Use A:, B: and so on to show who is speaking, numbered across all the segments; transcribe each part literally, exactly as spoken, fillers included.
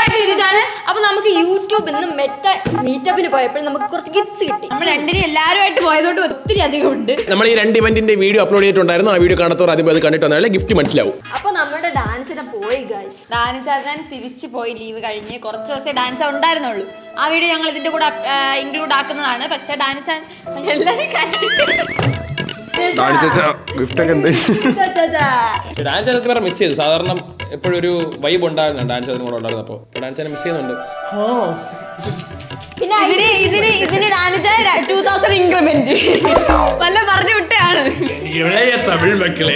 A: അപ്പൊ നമുക്ക് യൂട്യൂബിൽ നിന്ന് മെറ്റ മീറ്റപ്പിന് പോയപ്പോൾ നമുക്ക് കുറച്ച് ഗിഫ്റ്റ്സ് കിട്ടി.
B: നമ്മൾ രണ്ടിനും എല്ലാവരുമായിട്ട് പോയതുകൊണ്ട് ഒത്തിരി അധികം ഉണ്ട്.
C: നമ്മൾ ഈ രണ്ട് ഇവന്റിന്റെ വീഡിയോ അപ്ലോഡ് ചെയ്തിട്ടുണ്ടായിരുന്നു. ആ വീഡിയോ കാണാത്തവർ ആദ്യം അത് കണ്ടിട്ട് വന്നാലേ ഗിഫ്റ്റ് മനസ്സിലാവും.
A: അപ്പൊ നമ്മുടെ ഡാൻസിനെ പോയി ഗൈസ്.
B: ഡാൻസ് തിരിച്ചു പോയി ലീവ് കഴിഞ്ഞ് കുറച്ച് ദിവസമേ ഡാൻസ് ഉണ്ടായിരുന്നുള്ളൂ. ആ വീഡിയോ ഞങ്ങൾ ഇതിന്റെ കൂടെ ഇൻക്ലൂഡ് ആക്കുന്നതാണ്. പക്ഷെ ഡാൻസ് എല്ലാവരും
C: ഡാൻസ് മിസ് ചെയ്തു. സാധാരണ എപ്പോഴും ഒരു വൈബ് ഉണ്ടായിരുന്നു ഡാൻസ് അതിനും കൂടെ ഉണ്ടായിരുന്നു. അപ്പൊ ഡാൻസ് മിസ് ചെയ്യുന്നുണ്ട്.
B: പിന്നെ ഇതിന് ഇതിന് ഇതിന് ഡാൻസ് ടൂ തൗസൻഡ് ഇൻക്രിമെന്റ് വല്ല പറഞ്ഞു വിട്ടാണ്
C: തമിഴ് മക്കളെ.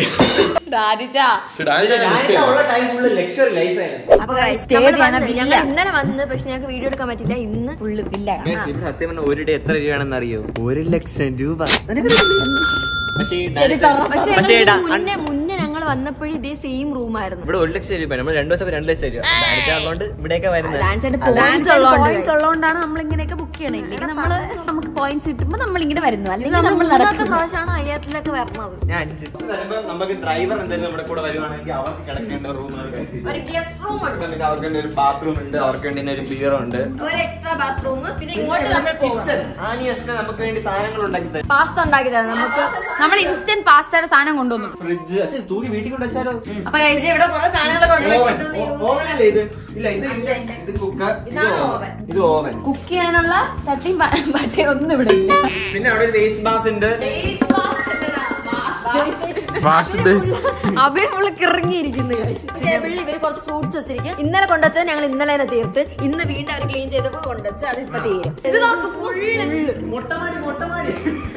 A: ഇന്നലെ വന്ന് പക്ഷെ ഞങ്ങൾക്ക് വീഡിയോ എടുക്കാൻ പറ്റില്ല. ഇന്ന് ഫുള്ള് ഇല്ല.
D: സത്യം ഒരു ഡേ എത്ര രൂപയാണെന്ന് അറിയോ? ഒരു ലക്ഷം രൂപ.
A: മുന്നേ മുന്നേ ഞങ്ങൾ വന്നപ്പോഴും ഇതേ സെയിം റൂം ആയിരുന്നു.
D: ഇവിടെ ഒരു ലക്ഷം രൂപ. നമ്മൾ രണ്ടു ദിവസം രണ്ട് ലക്ഷം രൂപ അതുകൊണ്ട് ഇവിടെയൊക്കെ
A: പോയിന്റ്സ് ഉള്ളതുകൊണ്ടാണ് നമ്മൾ ഇങ്ങനെയൊക്കെ ബുക്ക് ചെയ്യണം. ഇല്ലെങ്കിൽ നമ്മള് നമുക്ക് പോയിന്റ്സ് കിട്ടുമ്പോ നമ്മൾ ഇങ്ങനെ വരുന്നു. അല്ലെങ്കിൽ നമ്മൾ പ്രാവശ്യമാണ് അയ്യായിരത്തിലൊക്കെ വരണത്.
D: നമുക്ക് ഡ്രൈവർ എന്തായാലും നമ്മുടെ കൂടെ വരുവാണെങ്കിൽ അവർക്ക് കിടക്കേണ്ട റൂമാണ്.
A: ഒരു ഗസ്റ്റ് റൂം ഉണ്ട്,
D: അവർക്ക് വേണ്ടി ഒരു ബാത്റൂം ഉണ്ട്, അവർക്ക് വേണ്ടി ഒരു ബിയർ ഉണ്ട്,
A: ഒരു എക്സ്ട്രാ ബാത്റൂം. പിന്നെ ഇങ്ങോട്ട് നമ്മൾ
D: നമുക്ക് വേണ്ടി സാധനങ്ങൾ ഉണ്ടാക്കി തരും.
A: പാസ്ത ഉണ്ടാക്കി തരാം നമുക്ക്.
B: നമ്മൾ ഇൻസ്റ്റന്റ് പാസ്തയുടെ സാധനം കൊണ്ടുവന്നു.
D: ഫ്രിഡ്ജ് തൂക്കി വീട്ടിൽ കൊണ്ട് വെച്ചാലോ?
B: അപ്പൊ ഇവിടെ കുറെ സാധനങ്ങൾ കുക്ക് ചെയ്യാനുള്ള ചട്ടിയും പട്ടയും ഒന്നും ഇവിടെ ഇല്ല.
D: പിന്നെ അവിടെ ഒരു വേസ്റ്റ് ബാസ് ഉണ്ട്.
A: അവിടെ നമ്മള് കിറങ്ങിയിരിക്കുന്നു. ടേബിളിൽ ഇവര് കുറച്ച് ഫ്രൂട്ട്സ് വെച്ചിരിക്കും. ഇന്നലെ കൊണ്ടുവച്ചാൽ ഞങ്ങൾ ഇന്നലെ തന്നെ തീർത്ത്. ഇന്ന് വീണ്ടും അവർ ക്ലീൻ ചെയ്തപ്പോ കൊണ്ടുവച്ച് അത് ഇപ്പൊ തീരും. ഇത് നമുക്ക് ഫുള്ള്
D: മുട്ടമാടി മുട്ടമാടി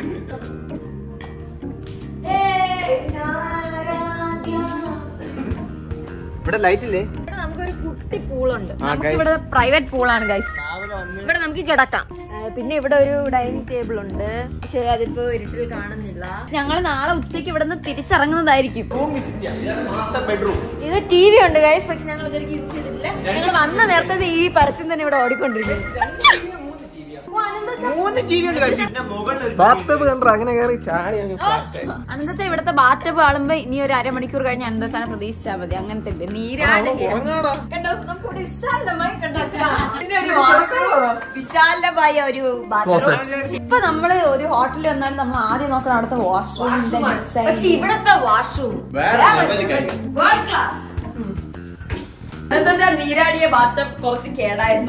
D: ഇവിടെ ലൈറ്റ് ഇല്ലേ?
A: ഇവിടെ നമുക്കൊരു കുട്ടി പൂളുണ്ട്.
B: നമുക്ക് ഇവിടെ പ്രൈവറ്റ് പൂളാണ് ഗൈസ്.
A: ഇവിടെ നമുക്ക് കിടക്കാം. പിന്നെ ഇവിടെ ഒരു ഡൈനിങ് ടേബിൾ ഉണ്ട്. പക്ഷെ അതിപ്പോ ഇരുട്ടിൽ കാണുന്നില്ല.
B: ഞങ്ങൾ നാളെ ഉച്ചയ്ക്ക് ഇവിടെ നിന്ന് തിരിച്ചിറങ്ങുന്നതായിരിക്കും.
A: ഇത് ടി വി ഉണ്ട് ഗൈസ്. പക്ഷെ ഞങ്ങൾ ഇതൊക്കെ യൂസ് ചെയ്തിട്ടില്ല. ഞങ്ങൾ വന്ന നേരത്തെ ഈ പരസ്യം തന്നെ ഇവിടെ ഓടിക്കൊണ്ടിരിക്കുന്നു.
B: അനന്തച്ച ഇവിടുത്തെ ബാറ്റബ് ആളുമ്പോ ഇനി ഒരു അരമണിക്കൂർ കഴിഞ്ഞ് അനന്തച്ചാനെ പ്രതീക്ഷിച്ചാൽ മതി. അങ്ങനത്തെ ഉണ്ട് നീരാണ്. വിശാലമായ ഒരു ബാത്റൂം. ഇപ്പൊ നമ്മള് ഒരു ഹോട്ടലിൽ വന്നാലും നമ്മൾ ആദ്യം നോക്കണം അവിടുത്തെ വാഷ്റൂമിന്റെ.
A: പക്ഷെ ഇവിടത്തെ വാഷ്റൂം വേൾഡ് ക്ലാസ്.
B: എന്താ നീരാടിയ ബാത്റൂം കുറച്ച് കേടായിരുന്നു.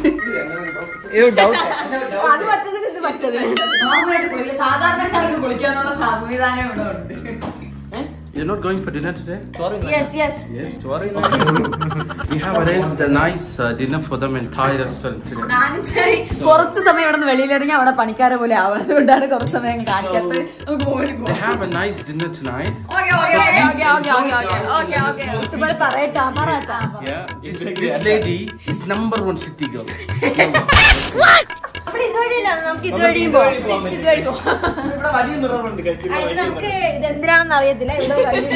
A: അത് പറ്റതിന് ഇത് പറ്റതിന്
B: നോർമലായിട്ട് കുളിക്കുക. സാധാരണക്കാർക്ക് കുളിക്കാനുള്ള സംവിധാനം ഇവിടെ ഉണ്ട്.
E: You're not going for dinner today?
D: Sorry.
A: Yes, yes.
D: Yes. Sorry.
E: We have arranged a nice uh, dinner for them in Thai restaurant today.
B: കുറച്ച് സമയം ഇവിടെ നിന്ന് വെളിയിലിറങ്ങി അവിടെ പണിക്കാരെ പോലെ ആവണം. അതുകൊണ്ടാണ് കുറച്ച് സമയം കാണിക്കാത്തത്. നമുക്ക് പോയി പോകാം.
E: They have a nice dinner tonight.
B: Okay, okay, okay, okay, okay, okay, okay, okay, okay.
A: ഇതുപോലെ പറയട്ടാ പറയട്ടാ.
E: Yeah. This, this lady is number one city girl.
A: നമ്മൾ ഇതുവഴിയില്ല. നമുക്ക് ഇതുവഴിയും പോവാം.
B: ഇതുവഴി പോവാം.
D: ഇവിടെ വലിയ മിററുണ്ട് ഗൈസ്.
A: ഇത് നമുക്ക് ഇത് എന്തിനാണെന്ന് അറിയത്തില്ല. ഇവിടെ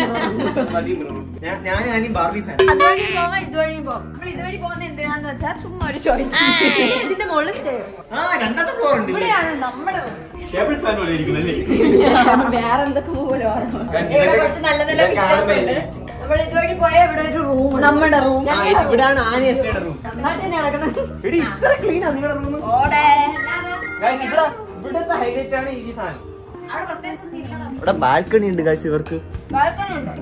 D: ഞാൻ ഞാനും ബാർബി ഫാൻ.
A: അതുവഴിയും പോവാം ഇതുവഴിയും പോവാം.
B: നമ്മൾ ഇതുവഴി പോകുന്നത് എന്തിനാണെന്ന് വെച്ചാൽ ചുമ്മാ ഒരു ചോയ്സ്.
A: ഇതിന്റെ മുകളിൽ സ്റ്റേ.
D: ആ രണ്ടാമത്തെ ഫ്ലോർ ഉണ്ട്.
A: ഇവിടെയാണ് നമ്മുടെ
D: ടേബിൾ ഫാൻ പോലെ ഇരിക്കുന്നല്ലേ?
B: വേറെ എന്തൊക്കെ പോലെ ഓർമ്മ.
A: ഇവിടെ കുറച്ച് നല്ല നല്ല പിക്ചേഴ്സ് ഉണ്ട്. നമ്മൾ ഇതുവഴി പോയാൽ ഇവിടെ ഒരു റൂം, നമ്മുടെ റൂം.
D: ഇവിടാണ് ആനിയയുടെ റൂം.
A: നന്നായിട്ട് തന്നെ നടക്കുന്നത്.
D: എടി ഇത്ര ക്ലീൻ ആണ് നിങ്ങളുടെ റൂം.
A: ഓടേ
D: ഗൈസ് ഇവിടെ ഇവിടുത്തെ ഹൈലൈറ്റ് ആണ് ഈ സാധനം.
B: അവിടെ പ്രത്യേകിച്ച് ഒന്നും ഇല്ലടാ.
D: ഇവിടെ ബാൽക്കണി ഉണ്ട് ഗൈസ് ഇവർക്ക്.
A: ബാൽക്കണി ഉണ്ട്.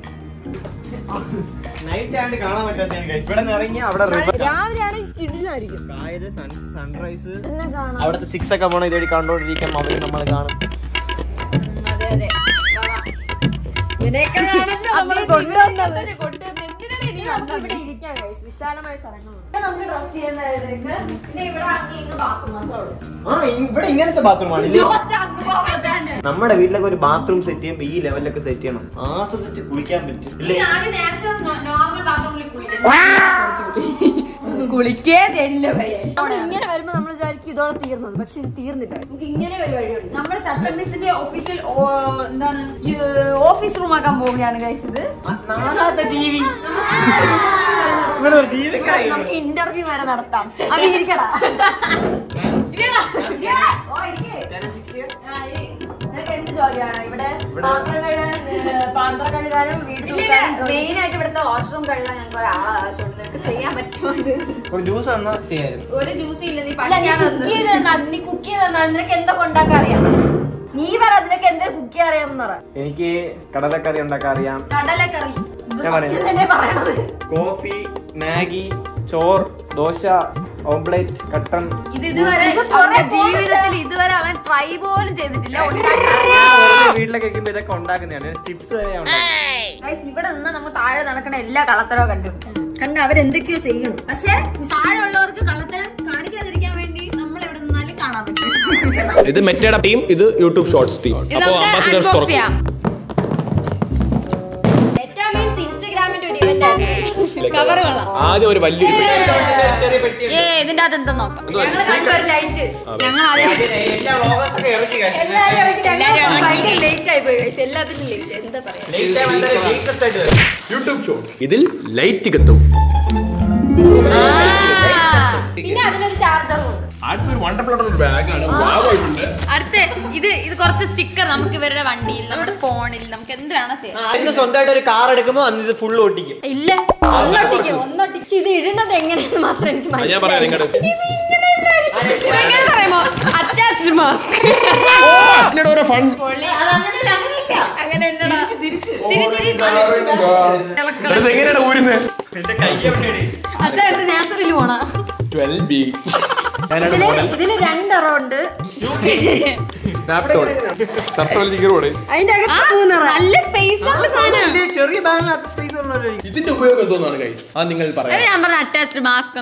D: നൈറ്റ് ആയിട്ട് കാണാൻ പറ്റാത്തതാണ് ഗൈസ്. ഇവിടെ നിന്ന് ഇറങ്ങി അവിടെ റിവർ.
A: രാവിലെയാണ് ഇടിലായിരിക്കും.
D: കായല് സൺറൈസ്
A: എല്ലാം കാണാം.
D: അവിടുത്തെ ചിക്സ് ഒക്കെ പോണ ഇതുവഴി കണ്ടോണ്ടിരിക്കാൻ അവര് നമ്മൾ കാണും.
B: അതെ അതെ.
A: ഇതിനൊക്കെ ആണല്ലോ നമ്മൾ കൊണ്ടുവന്നത്. നമുക്ക് ഇവിടെ ഇരിക്കാം ഗൈസ്. വിശാലമായ സ്ഥലങ്ങളുണ്ട്. നമുക്ക് ഡ്രസ് ചെയ്യുന്നതിലേക്ക്. പിന്നെ ഇവിടെ അങ്ങ് ബാത്റൂം മാത്രമേ ഉള്ളൂ.
D: ആ ഇവിടെ ഇങ്ങനത്തെ ബാത്റൂമാണ്. നമ്മുടെ വീട്ടിലൊക്കെ ഒരു ബാത്റൂം സെറ്റ് ചെയ്യുമ്പോൾ ഈ ലെവലിലൊക്കെ സെറ്റ് ചെയ്യണം. ആസ്വദിച്ച് കുളിക്കാൻ പറ്റും.
B: കുളിക്കേ ചെയ്യില്ല.
A: നമ്മൾ ഇങ്ങനെ വരുമ്പോ നമ്മൾ വിചാരിക്കും ഇതോടെ തീർന്നത്. പക്ഷെ ഇത് തീർന്നില്ല. നമുക്ക് ഇങ്ങനെ ഒരു വഴിയുണ്ട്.
B: നമ്മുടെ ചട്ടമ്പീസിന്റെ ഒഫീഷ്യൽ എന്താണ് ഓഫീസ് റൂം ആക്കാൻ പോവുകയാണ് ഗൈസ്. ഇത്
A: നമുക്ക് ഇന്റർവ്യൂ വരെ നടത്താം. അത് ഇരിക്കടാ. എന്ത് ജോലിയാണ് ഇവിടെ പാത്രം കഴുകാൻ പാത്രം കഴുകാനും വീട്
B: മെയിൻ ആയിട്ട് ഇവിടുത്തെ വാഷ്റൂം കഴുകാൻ ഞങ്ങൾക്ക് ഒരാളെ ആവശ്യമുണ്ട്. നിനക്ക് ചെയ്യാൻ പറ്റുമോ?
D: ഒരു ജ്യൂസ് തന്നാ ചെയ്യായിരുന്നു.
B: ഒരു ജ്യൂസ് ഇല്ല. നീ
A: കുക്ക് ചെയ്ത് നീ കുക്ക് ചെയ്ത് നിനക്ക് എന്തൊക്കെ ഉണ്ടാക്കാൻ അറിയാം? നീ പറ, നിനക്ക് എന്തൊരു കുക്ക് ചെയ്യാൻ അറിയാമെന്ന് പറ.
D: എനിക്ക് കടലക്കറി ഉണ്ടാക്കാൻ അറിയാം.
B: കടലക്കറി
A: തന്നെ പറയണത്.
D: കോഫി, മാഗി, ചോറ്, ദോശ, ഓംപ്ലേറ്റ്, കട്ടൻ.
B: ഇത് ഇതുവരെ ജീവിതത്തിൽ ഇതുവരെ അവൻ ട്രൈ പോലും ചെയ്തിട്ടില്ല.
D: വീട്ടിലൊക്കെ വെക്കുമ്പോ ഇതൊക്കെ ഉണ്ടാക്കുന്നതാണ്. ചിപ്സ് വരെ
B: ഇവിടെ നിന്ന് നമുക്ക് താഴെ നടക്കണ എല്ലാ കളത്തരവും കണ്ടുപിടിക്കും.
A: കണ്ട അവരെന്തൊക്കെയോ ചെയ്യണം.
B: പക്ഷെ താഴെ ഉള്ളവർക്ക് കളത്തരം കാണിക്കാതിരിക്കാൻ വേണ്ടി നമ്മൾ എവിടെ നിന്നാലും കാണാൻ പറ്റും.
C: ഇത് മെറ്റയുടെ ടീം, ഇത് യൂട്യൂബ് ഷോർട്സ് ടീം.
B: അപ്പോ അംബാസിഡേഴ്സ് തുറക്കും.
C: ആദ്യം ഒരു വലിയ
B: ഇതിന്റെ അകത്ത് എന്താ നോക്കാം. ഞങ്ങൾ
C: യൂട്യൂബ് ഷോർട്സ്. ഇതിൽ ലൈറ്റ് കത്തും.
A: പിന്നെ അതിനൊരു ചാർജറും ഉണ്ട്.
C: അടുത്തൊരു വണ്ടർഫുൾ ബാഗാണ്.
B: അടുത്ത ഇത് ഇത് കുറച്ച് സ്റ്റിക്കർ നമുക്ക് ഇവരുടെ വണ്ടിയിൽ, നമ്മുടെ ഫോണിൽ, നമുക്ക് എന്ത് വേണം ചെയ്യാം.
D: സ്വന്തമായിട്ട് ഒരു കാർ എടുക്കുമ്പോ അന്ന് ഇത് ഫുള്ള് ഒട്ടിക്കും.
A: ഇല്ല, ഒന്നൊട്ടിക്കും ഒന്നൊട്ടിക്കും. ഇത് ഇടുന്നത് എങ്ങനെയാണെന്ന് മാത്രം എനിക്ക് മനസ്സിലായി.
B: പറയുമ്പോ അറ്റാച്ച്ഡ് മാസ്ക് അങ്ങനെ
A: അച്ഛാ എന്റെ നേഴ്സറിയിൽ പോണ. ഇതില് രണ്ടെണ്ണം ഉണ്ട്. അതിന്റെ അകത്ത് നല്ല സ്പേസ് ഉള്ള സാധനം.
D: ചെറിയ ബാഗിനകത്ത് സ്പേസ് ഉള്ളവരെ
C: ഇതിന്റെ ഉപയോഗം എന്തോന്നാണ് ഗൈസ്? അത് നിങ്ങൾ പറയാം.
B: ഞാൻ പറഞ്ഞ അറ്റാച്ച്ഡ് മാസ്ക്.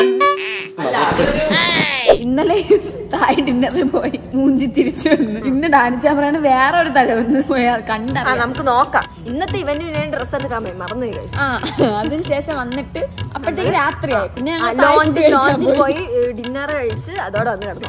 B: ഇന്നലെ തായ് ഡിന്നറിൽ പോയി മൂഞ്ചി തിരിച്ചു വന്നു. ഇന്ന് ഡാൻസ് പറയാണ് വേറെ ഒരു തല വന്ന് പോയാ കണ്ട.
A: നമുക്ക് നോക്കാം. ഇന്നത്തെ ഇവന്റിന് വേണ്ടി ഡ്രസ് എടുക്കാൻ പോയി മറന്നു.
B: ആ അതിനുശേഷം വന്നിട്ട് അപ്പോഴത്തേക്ക് രാത്രിയായി. പിന്നെ
A: ലോഞ്ചിൽ പോയി ഡിന്നർ കഴിച്ച് അതോടെ വന്ന് കിടന്നു.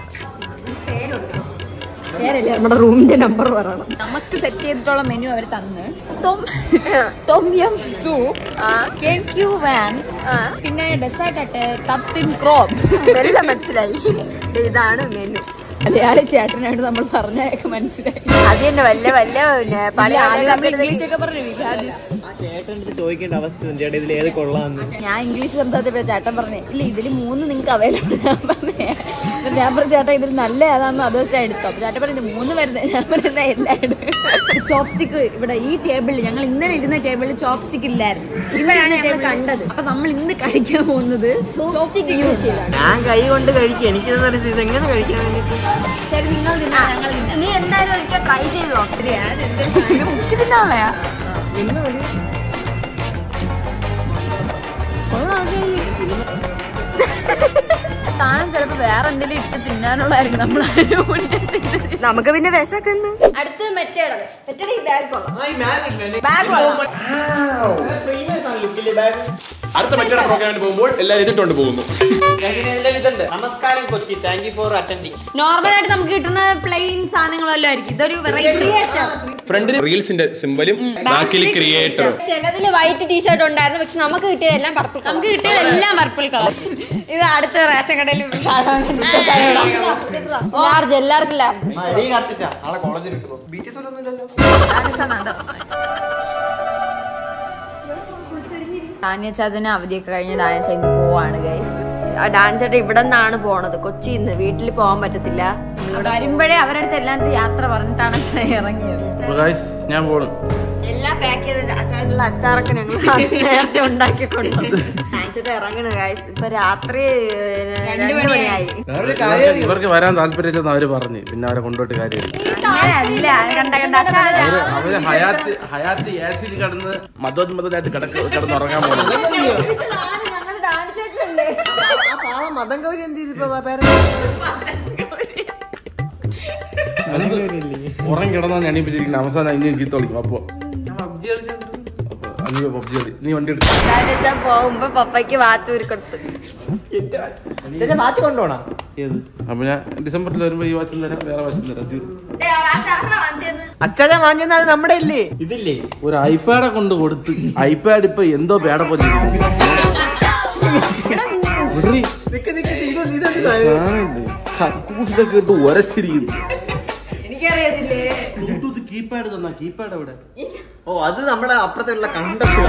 A: പേരല്ലേ നമ്മുടെ റൂമിന്റെ നമ്പർ പറയണം.
B: നമുക്ക് സെറ്റ് ചെയ്തിട്ടുള്ള മെനു അവർ തന്ന് ടോം സൂപ്പ്, കേക്യു വാൻ, പിന്നെ ഡെസേർട്ട് ആയിട്ട് തപ്തിൻ ക്രോബ്.
A: എല്ലാം മനസ്സിലായി. ഇതാണ് മെനു.
B: മലയാളി ചേട്ടനായിട്ട് നമ്മൾ പറഞ്ഞൊക്കെ മനസ്സിലായി.
A: അത് തന്നെ വല്ല വല്ല
B: ഇംഗ്ലീഷ് ഒക്കെ പറഞ്ഞു.
D: ചേട്ടൻ ചോദിക്കേണ്ട അവസ്ഥ ചേട്ടാ ഇതിൽ ഏത് കൊള്ളാന്ന്.
B: ഞാൻ ഇംഗ്ലീഷ് സംസാരിച്ചപ്പോ ചേട്ടൻ പറഞ്ഞേ ഇല്ല ഇതില് മൂന്ന് നിങ്ങൾക്ക് അവൈലബിൾ. ഞാൻ പറഞ്ഞേ ഞാൻ പറഞ്ഞ ചേട്ടാ ഇതിൽ നല്ല ഏതാണെന്ന് അത് വെച്ചാൽ എടുത്തോ. അപ്പൊ ചേട്ടൻ പറഞ്ഞത് മൂന്ന് വരുന്നത്. ഞാൻ പറയുന്ന എല്ലാം എടുത്ത്. ചോപ്സ്റ്റിക്ക് ഇവിടെ ഈ ടേബിളിൽ ഞങ്ങൾ ഇന്നലെ ഇരുന്ന ടേബിളിൽ ചോപ്സ്റ്റിക്ക് ഇല്ലായിരുന്നു. ഇന്നാണ് ടേബിൾ കണ്ടത്. അപ്പൊ നമ്മൾ ഇന്ന് കഴിക്കാൻ പോകുന്നത് ചോപ്സ്റ്റിക്ക് യൂസ് ചെയ്താണ്.
D: ഞാൻ കൈ കൊണ്ട് കഴിക്കും. എനിക്ക് ഇത് എങ്ങനെ കഴിക്കാൻ വേണ്ടിട്ട്.
B: ശരി നിങ്ങൾ തിന്നാ ഞങ്ങൾ തിന്നാ.
A: നീ എന്തായാലും ഒരിക്കൽ ട്രൈ ചെയ്ത് നോക്കാം.
B: മുറ്റി തിന്നാളയാ താനും ചിലപ്പോ വേറെ എന്തെങ്കിലും ഇട്ട് തിന്നാനുള്ളതായിരിക്കും. നമ്മൾ
A: നമുക്ക് പിന്നെ വിശക്കുന്നു. അടുത്ത് മെറ്റേടത് മെറ്റേടെ ഈ ബാഗ് കൊള്ളാം.
B: ബാഗ് കൊള്ളാം.
C: അടുത്ത മറ്റേ പ്രോഗ്രാമിന് പോകുമ്പോൾ എല്ലാവരും ഇതിട്ടുണ്ട് പോകുന്നു.
D: നമസ്കാരം Kochi, thank you for attending.
B: Normal ആയിട്ട് നമുക്ക് കിട്ടുന്ന പ്ലെയിൻ സാധനങ്ങളെല്ലാം ആയിരിക്കും. ഇതൊരു വെറൈറ്റി.
C: ഫ്രണ്ടിൽ റീൽസിന്റെ സിമ്പലും ബാക്കിൽ ക്രിയേറ്റർ.
A: ചിലതില് വൈറ്റ് ടീഷർട്ട് ഉണ്ടായിരുന്നു, പക്ഷെ നമുക്ക് കിട്ടിയതെല്ലാം പർപ്പിൾ.
B: നമുക്ക് കിട്ടിയതെല്ലാം പർപ്പിൾ കളർ. ഇത് അടുത്ത റേഷൻ കടയിൽ
A: ലാർജ്, എല്ലാവർക്കും ലാർജ്.
B: ഡാനിയ ചാച്ചന് അവധിയൊക്കെ കഴിഞ്ഞ് ഡാനിയ ചാച്ച ഇന്ന് പോവാണ് ഗൈസ്.
A: ഡാൻസ് ചേട്ടൻ ഇവിടെ നിന്നാണ് പോണത്, കൊച്ചിന്ന്. വീട്ടിൽ പോകാൻ പറ്റത്തില്ല.
B: വരുമ്പോഴേ അവരുടെ അടുത്ത് എല്ലാവരും യാത്ര പറഞ്ഞിട്ടാണ് ഇറങ്ങിയത്.
E: ഞാൻ പോണു.
A: എല്ലാം പാക്ക് ചെയ്ത് അച്ചാറിനുള്ള അച്ചാറൊക്കെ ഞങ്ങൾ നേരത്തെ ഉണ്ടാക്കിക്കൊണ്ടു. ഡാൻസ് ചേട്ടൻ ഇറങ്ങണ ഗൈസ്. ഇപ്പൊ രാത്രി രണ്ടു മണിയായി.
E: ഇവർക്ക് വരാൻ താല്പര്യം അവര് പറഞ്ഞു. പിന്നെ അവരെ കൊണ്ടുപോയിട്ട് കാര്യമില്ല. അവര് ഹയാത്തി ഹയാത്തി ആസിൽ കിടന്ന് മതോന്മതമായിട്ട് കിടക്ക് കിടന്നുറങ്ങാൻ പോകുന്നത്.
D: മതം ഗൗരി എന്ത്
E: ഉറങ്ങി കിടന്നാ ഞാനിപ്പിച്ചിരിക്കുന്ന അവസാനം അതിനെ ചീത്ത വിളിക്കും. അപ്പൊ പബ്ജി കളി നീ വണ്ടി എടുത്ത്
A: പോകുമ്പോ പപ്പയ്ക്ക് വാച്ച് ഊരിക്കൊടുത്തു.
D: വാച്ച് കൊണ്ടുപോണ.
E: അപ്പൊ ഞാൻ ഡിസംബറിൽ വരുമ്പോ ഈ വാച്ചും തരാം, വേറെ വാച്ചും തരാം.
D: അച്ഛാ വാങ്ങിയത് അത് നമ്മുടെ ഇല്ലേ? ഇതില്ലേ
E: ഒരു ഐപാഡ് കൊണ്ട് കൊടുത്ത്. ഐപാഡ് ഇപ്പൊ എന്തോ പേട പോലെ കക്കൂസിലൊക്കെ ഇട്ട് ഉരച്ചിരിക്കുന്നു.
A: എനിക്കറിയത്തില്ലേ.
E: ബ്ലൂടൂത്ത് കീ കീപാഡ് തന്നാ കീപാഡ് എവിടെ?
D: ഓ അത് നമ്മുടെ അപ്പുറത്തുള്ള കണ്ടക്ട്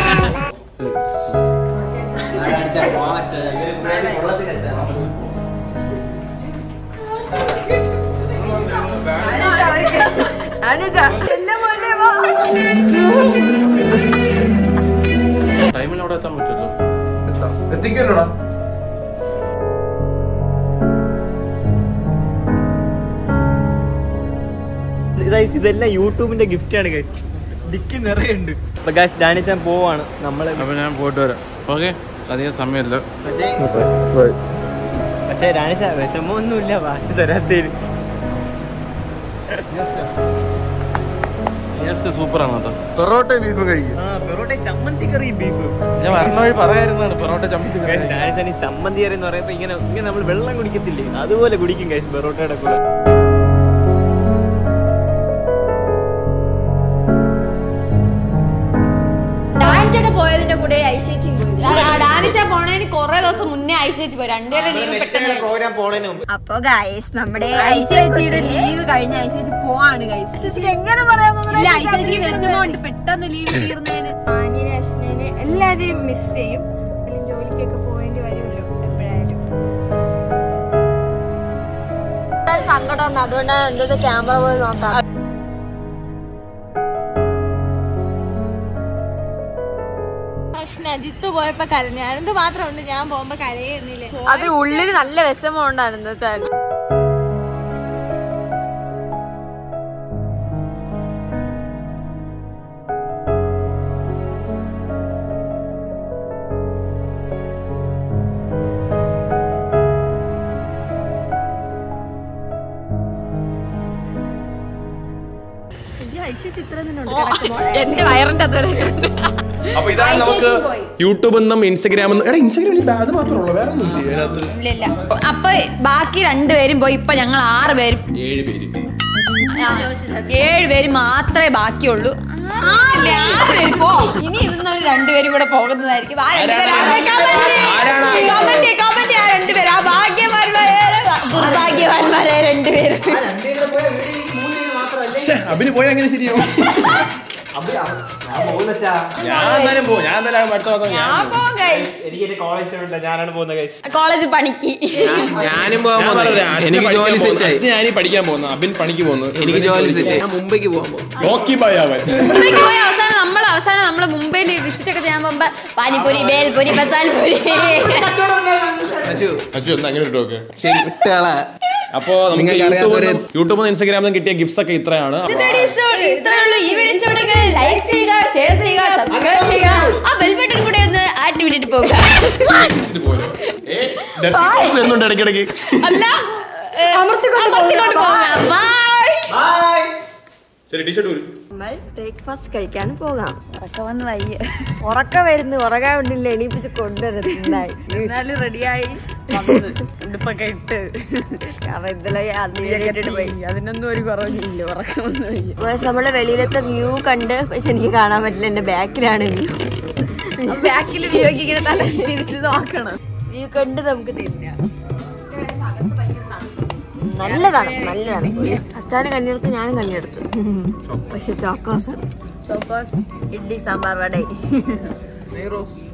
E: ടൈമിൽ അവിടെ എത്താൻ പറ്റുമല്ലോ.
C: എത്തിക്കല്ലോടാ.
D: ഇതെല്ലാം യൂട്യൂബിന്റെ ഗിഫ്റ്റ് ആണ് ഗൈസ്. ഡിക്കി നിറയുണ്ട്. അപ്പൊ ഗൈസ് ഡാനിച്ചാൻ പോവാണ് നമ്മള്.
E: അപ്പൊ ഞാൻ പോയിട്ട് വരാം. ഓക്കെ, അധികം സമയമില്ല.
D: പക്ഷേ പക്ഷേ ഡാനിച്ച വിഷമൊന്നുമില്ല വാച്ച് തരാത്തേര്.
E: സൂപ്പറാണ് കേട്ടോ.
C: പൊറോട്ട ബീഫ് കഴിക്കും.
D: ആ പൊറോട്ട ചമ്മന്തി കറി ബീഫ്.
E: ഞാൻ വരണ വഴി പറയായിരുന്നാണ് പൊറോട്ട ചമ്മന്തി കറി.
D: ഡാനിച്ചാൻ ഈ ചമ്മന്തി കറി എന്ന് പറയുമ്പോ ഇങ്ങനെ ഇങ്ങനെ നമ്മൾ വെള്ളം കുടിക്കത്തില്ലേ, അതുപോലെ കുടിക്കും ഗൈസ് പൊറോട്ടയുടെ കൂടെ.
B: പോയതിന്റെ കൂടെ ഐശേച്ചിയും പോയി. ഡാനിച്ച പോണേന് കൊറേ ദിവസം മുന്നേ ഐശേച്ചി പോയി. രണ്ടുപേരുടെ ലീവ് പെട്ടെന്ന്. അപ്പൊ ഗൈസ് നമ്മുടെ ഐശേച്ചിയുടെ ലീവ് കഴിഞ്ഞ ഐശേച്ചി പോവാണ് ഗൈസ്. ഐശേച്ചിക്ക് എങ്ങനെ പറയാൻ ഐശേച്ചിക്ക് വിഷമമുണ്ട് പെട്ടെന്ന് ലീവ് തീർന്നതിന്.
A: ആനിനെ അശ്നനെ എല്ലാരെയും മിസ് ചെയ്യും. ജോലിക്കൊക്കെ പോവേണ്ടി വരുമല്ലോ എപ്പോഴായാലും.
B: സങ്കടമുണ്ട്, അതുകൊണ്ടാണ് എന്താ ക്യാമറ പോയി നോക്കാം.
A: ജിത്തു പോയപ്പോ കരഞ്ഞു. അനന്ത് മാത്രമുണ്ട്, ഞാൻ പോകുമ്പോ കരയുന്നില്ലേ.
B: അത് ഉള്ളില് നല്ല വിഷമം ഉണ്ടാണ് എന്താ വെച്ചാൽ. എന്റെ വയറിന്റെ അത്ര.
C: അപ്പൊ ഇതാണ് നമുക്ക് യൂട്യൂബിൽ നിന്നും ഇൻസ്റ്റാഗ്രാമിൽ നിന്നും. എടാ ഇൻസ്റ്റാഗ്രാമിൽ അത് മാത്രമേ വേറെ
B: ഇല്ല. അപ്പൊ ബാക്കി രണ്ടുപേരും പോയി. ഇപ്പൊ ഞങ്ങൾ ആറ് പേരും
C: ഏഴ് പേര്
B: ഏഴ് പേര് മാത്രമേ ബാക്കിയുള്ളൂ. ആറ് പേര് പോ. ഇനി ഇന്ന് രണ്ടുപേരും കൂടെ പോകുന്നതായിരിക്കും. ആ രണ്ടുപേരും ആ രണ്ടുപേരും ആ ഭാഗ്യവാന്മാരെ ദുർഭാഗ്യവാന്മാരെ രണ്ടുപേരും.
C: അഭിന് പോയാൽ എങ്ങനെ ശരിയാവും?
B: കോളേജ് പണിക്ക്
F: ഞാനും പോകാൻ. എനിക്ക് ജോലി സെറ്റ് ആയി.
C: ഞാൻ പഠിക്കാൻ പോകുന്നു. അഭിൻ പണിക്ക് പോകുന്നു.
F: എനിക്ക് ജോലി സെറ്റ് ആയി. ഞാൻ മുംബൈക്ക് പോകാൻ പോകും.
B: മുംബൈക്ക് പോയ അവസാനം നമ്മൾ അവസാനം നമ്മള് മുംബൈയിൽ വിസിറ്റ് ഒക്കെ ചെയ്യാൻ പോകുമ്പോ പാനിപൂരി, ബേൽപൂരി, മസാലപൂരി.
C: അങ്ങനെ ഇട്ടോക്കെ
F: ശരി വിട്ടുകളാ.
C: അപ്പോ യൂട്യൂബിൽ ഇൻസ്റ്റാഗ്രാമിൽ കിട്ടിയ ഗിഫ്റ്റ്സ് ഒക്കെ ഇത്രയാണ്.
B: ഇത്രയുള്ളൂ. ഈ വീഡിയോ ഇഷ്ടപ്പെട്ടെങ്കിൽ ലൈക്ക് ചെയ്യുക, ഷെയർ ചെയ്യുക, സബ്സ്ക്രൈബ് ചെയ്യുക, ആ ബെൽ ബട്ടൺ കൂടെ ഒന്ന് ആട്ടി വിട്ടിട്ട് പോകുക.
C: ഇടയ്ക്കിടയ്ക്ക്
B: അല്ല അമർത്തിക്കൊണ്ട് പോകാം. ബൈ.
C: ശരി ടീഷർട്ട് വരും.
A: നമ്മൾ ബ്രേക്ക്ഫാസ്റ്റ് കഴിക്കാൻ പോകാം.
B: ഉറക്കം വന്ന് വയ്യ.
A: ഉറക്കം വരുന്നു. ഉറങ്ങാൻ വേണ്ടില്ല എണീപ്പിച്ച് കൊണ്ടുവരുന്നുണ്ടായി.
B: എന്നാലും റെഡിയായി ഉടുപ്പൊക്കെ ഇട്ട്.
A: കാരണം ഇന്നലെ പോയി.
B: അതിനൊന്നും ഒരു കുറവില്ല. ഉറക്കം വന്ന് വയ്യ.
A: നമ്മള് വെളിയിലത്തെ വ്യൂ കണ്ട്, പക്ഷെ എനിക്ക് കാണാൻ പറ്റില്ല. എന്റെ ബാക്കിലാണ് വ്യൂ.
B: ബാക്കിൽ വ്യൂക്ക് ഇങ്ങനെ തല തിരിച്ച് നോക്കണം.
A: വ്യൂ കണ്ട് നമുക്ക് തിന്നാം. നല്ലതാണ് നല്ലതാണ്. അച്ഛനും കഞ്ഞെടുത്ത് ഞാനും കഞ്ഞെടുത്തു. പക്ഷെ ചോക്കോസ്
B: ചോക്കോസ് ഇഡ്ലി സാമ്പാർ വട.